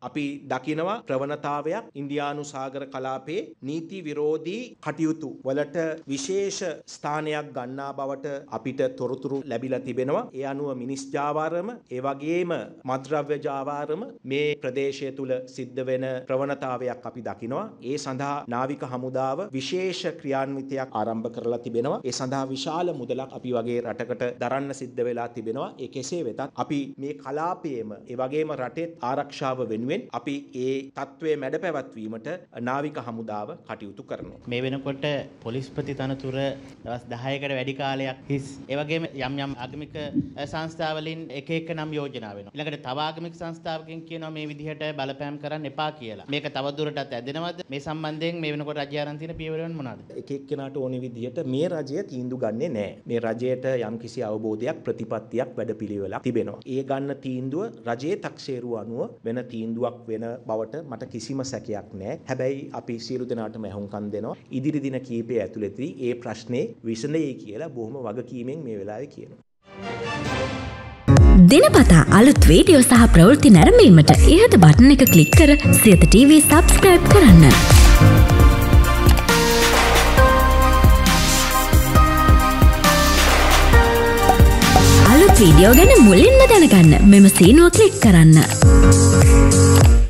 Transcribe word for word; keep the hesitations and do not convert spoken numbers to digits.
අපි දකිනවා ප්‍රවණතාවයක් ඉන්දියානු සාගර කලාපයේ නීති විරෝධී කටයුතු වලට විශේෂ ස්ථානයක් ගන්නා බවට අපිට තොරතුරු ලැබිලා තිබෙනවා. ඒ අනුව මිනිස් ජාවාරම ඒ වගේම මත්ද්‍රව්‍ය ජාවාරම මේ ප්‍රදේශය තුල සිද්ධ වෙන ප්‍රවණතාවයක් අපි දකිනවා. ඒ සඳහා නාවික හමුදාව විශේෂ ක්‍රියාන්විතයක් ආරම්භ කරලා තිබෙනවා. ඒ සඳහා විශාල මුදලක් අපි වගේ රටකට දරන්න සිද්ධ වෙලා තිබෙනවා. ඒ කෙසේ වෙතත් අපි මේ කලාපයේම ඒ වගේම රටේ ආරක්ෂාව වෙනුවෙන් අපි ඒ තත්ත්වයේ මැඩ පැවැත්වීමට නාවික හමුදාව කටයුතු කරනවා. මේ වෙනකොට පොලිස්පති තනතුර දවස් දහයකට වැඩි කාලයක් හිස්. ඒ වගේම යම් යම් ආගමික සංස්ථාවලින් එක එක නම් යෝජනා වෙනවා. ඊළඟට තව ආගමික සංස්ථාවකින් කියනවා මේ විදිහට බලපෑම් කරන්න එපා කියලා. මේක තවදුරටත් ඇදෙනවද? මේ සම්බන්ධයෙන් මේ වෙනකොට රජය අරන් තියෙන පියවරන් මොනවාද? එක එක්කෙනාට ඕනේ විදිහට මේ රජය තීන්දුව ගන්නෙ නැහැ. මේ රජයට යම්කිසි අවබෝධයක් ප්‍රතිපත්තියක් වැඩපිළිවෙලක් තිබෙනවා. ඒ ගන්න තීන්දුව රජයේ taksheeru අනුව වෙන තීන්දුවක් වෙන බවට මට කිසිම සැකයක් නැහැ. හැබැයි අපි සියලු දෙනාටම ඇහුම්කන් දෙනවා. ඉදිරි දින කීපය ඇතුළතදී ඒ ප්‍රශ්නේ විසඳෙයි කියලා බොහොම වගකීමෙන් මේ වෙලාවේ කියනවා. දිනපතා අලුත් වීඩියෝ සහ ප්‍රවෘත්ති නැරඹීමට ඉහත බටන් එක ක්ලික් කර සියත ටීවී සබ්ස්ක්‍රයිබ් කරන්න. අලුත් වීඩියෝ ගැන මුලින්ම දැනගන්න මෙම සීනුව ක්ලික් කරන්න.